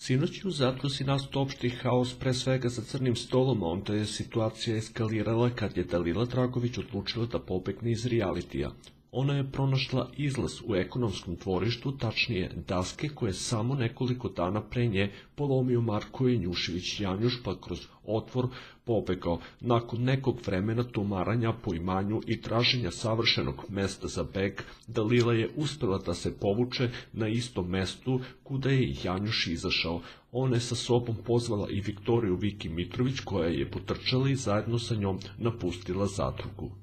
Sinoć je u Zadruzi nastao opšti haos, pre svega za crnim stolom, a onda je situacija eskalirala kad je Dalila Dragović odlučila da pobegne iz realitija. Ona je pronašla izlaz u ekonomskom dvorištu, tačnije daske koje samo nekoliko dana pre nje polomio Marko Janjušević-Janjuš, pa kroz otvor pobegao. Nakon nekog vremena tumaranja po imanju i traženja savršenog mesta za beg, Dalila je uspela da se povuče na istom mestu kuda je i Janjuš izašao. Ona je sa sobom pozvala i Viktoriju Viki Mitrović, koja je potrčala i zajedno sa njom napustila zadrugu.